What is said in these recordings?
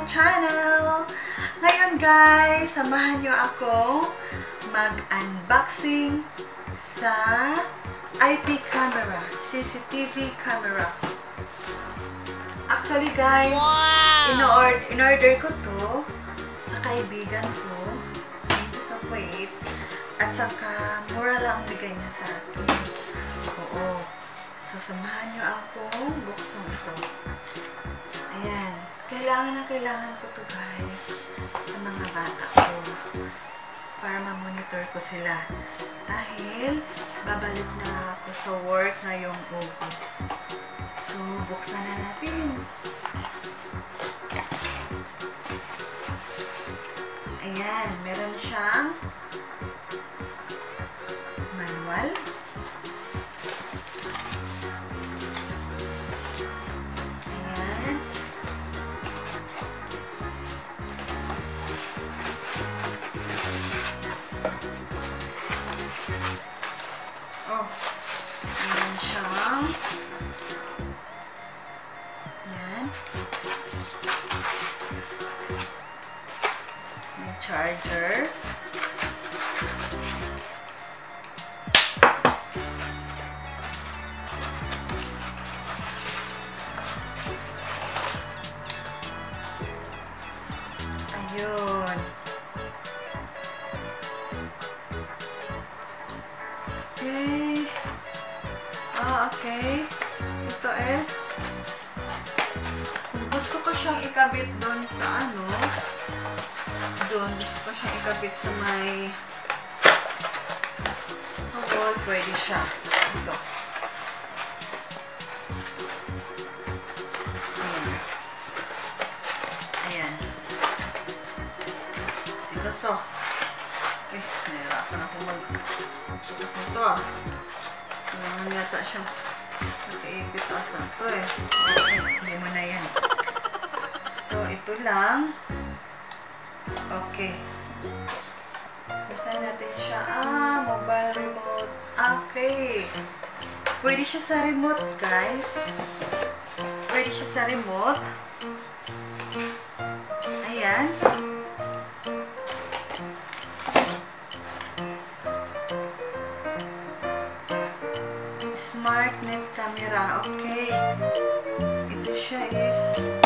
channel! Ngayon guys, samahan nyo ako mag-unboxing sa IP camera, CCTV camera. Actually guys, in-order ko to sa kaibigan ko dito sa Kuwait at saka mura lang bigay niya sa akin. Oo. So, samahan nyo ako buksan ito. Ayan. Kailangan ko to guys sa mga bata ko para ma-monitor ko sila. Dahil babalik na ako sa work ngayong August. So, buksan na natin. Ayan. Meron siyang manual. Oh, ayan siyang yan. May charger. Ayun. Okay. Okay. Ito is gusto ko siyang ikabit doon sa ano. Doon. Gusto ko siyang ikabit sa may sa wall. Pwede siya. Ito. Ayan. Ayan. Ito so. Eh, nahirapan ako mag-sukas nito ah. Kailangan yata siya. Nakaipit ata ito eh. Okay, hindi mo na yan. So, ito lang. Okay. Basta natin siya. Mobile remote. Okay. Pwede siya sa remote, guys. Pwede siya sa remote. Ayan. Smart net camera. Okay. Ito siya is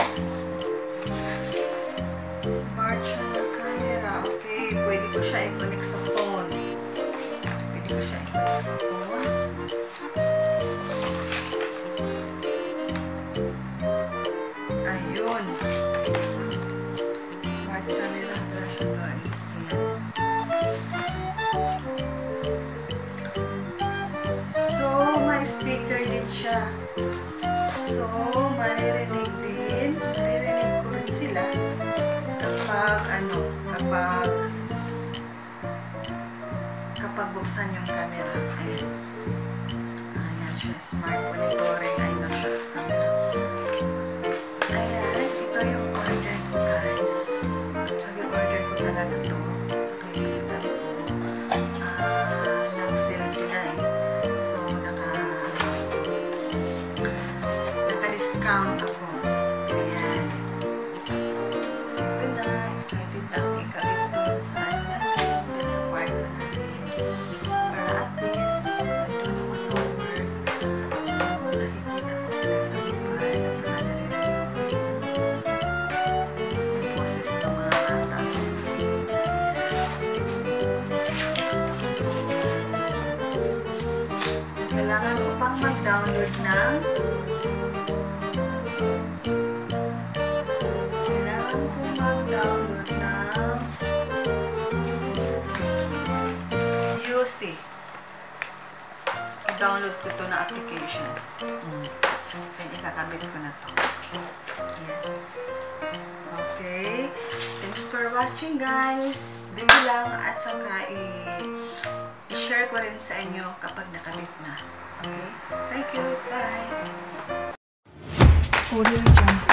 smart siya na camera. Okay. Pwede ko siya i-connect sa phone. Pwede ko siya i-connect sa phone. Ayun. Smart camera pala siya guys. Ayan. Speaker din siya. So, maririnig ko rin sila kapag buksan yung camera. Ayan. Ayan siya. Smart monitoring. Ayan siya. Camera. Ayan. Ito yung order ko, guys. Actually, order ko talaga to sa kaibigan ko. Nag-sale sila eh. So, naka-discount ako. Ayan. So, ito na. Excited na ako ikabit doon sa ano natin. Doon sa kwarto natin. Para at least, nandun ako sa work. So, nakikita ko sila sa buwan at saka narinig ko yung boses ng mga bata. So, kailangan ko pang mag-download ng Yoosee. I-download ko to na application. Then, ikakabit ko na to. Ayan. Okay. Thanks for watching, guys. Dito lang at saka i-share ko rin sa inyo kapag nakabit na. Okay? Thank you. Bye! Audio Jungle.